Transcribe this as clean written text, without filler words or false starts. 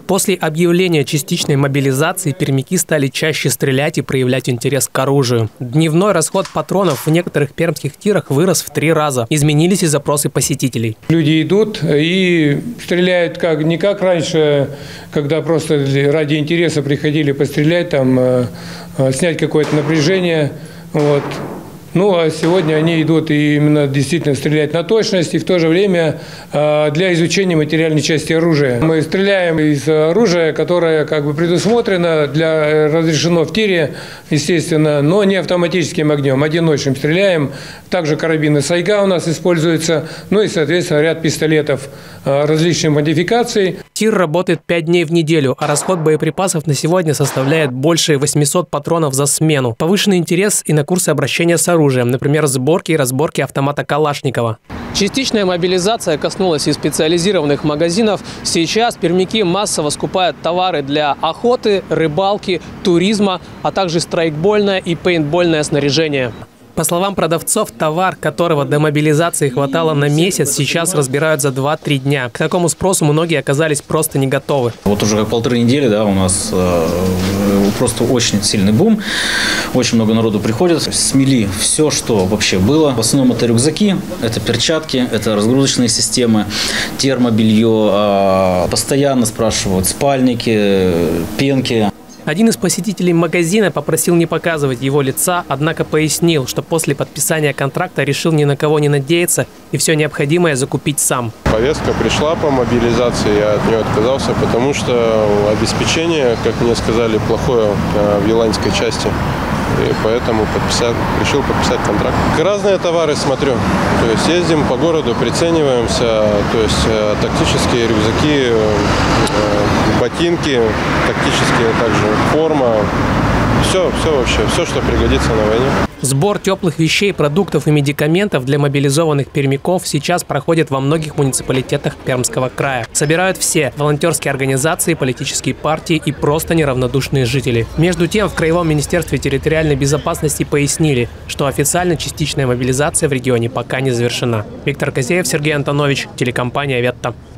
После объявления частичной мобилизации пермяки стали чаще стрелять и проявлять интерес к оружию. Дневной расход патронов в некоторых пермских тирах вырос в 3 раза. Изменились и запросы посетителей. Люди идут и стреляют не как раньше, когда просто ради интереса приходили пострелять, снять какое-то напряжение. Вот. Ну, а сегодня они идут и именно действительно стрелять на точность и в то же время для изучения материальной части оружия. Мы стреляем из оружия, которое предусмотрено, разрешено в тире, естественно, но не автоматическим огнем, одиночным стреляем. Также карабины Сайга у нас используются, ну и, соответственно, ряд пистолетов различных модификаций. Тир работает 5 дней в неделю, а расход боеприпасов на сегодня составляет больше 800 патронов за смену. Повышенный интерес и на курсы обращения с оружием, например, сборки и разборки автомата Калашникова. Частичная мобилизация коснулась и специализированных магазинов. Сейчас пермяки массово скупают товары для охоты, рыбалки, туризма, а также страйкбольное и пейнтбольное снаряжение. По словам продавцов, товар, которого до мобилизации хватало на месяц, сейчас разбирают за 2-3 дня. К такому спросу многие оказались просто не готовы. Вот уже как 1,5 недели, у нас просто очень сильный бум. Очень много народу приходит. Смели все, что вообще было. В основном это рюкзаки, это перчатки, это разгрузочные системы, термобелье. Постоянно спрашивают спальники, пенки. Один из посетителей магазина попросил не показывать его лица, однако пояснил, что после подписания контракта решил ни на кого не надеяться и все необходимое закупить сам. Повестка пришла по мобилизации, я от нее отказался, потому что обеспечение, как мне сказали, плохое в еланской части. И поэтому решил подписать контракт. Разные товары смотрю. То есть ездим по городу, прицениваемся. То есть тактические рюкзаки, ботинки, тактические также форма. Все вообще, все, что пригодится на войне. Сбор теплых вещей, продуктов и медикаментов для мобилизованных пермяков сейчас проходит во многих муниципалитетах Пермского края. Собирают все – волонтерские организации, политические партии и просто неравнодушные жители. Между тем, в Краевом министерстве территориальной безопасности пояснили, что официально частичная мобилизация в регионе пока не завершена. Виктор Козеев, Сергей Антонович, телекомпания «Ветта».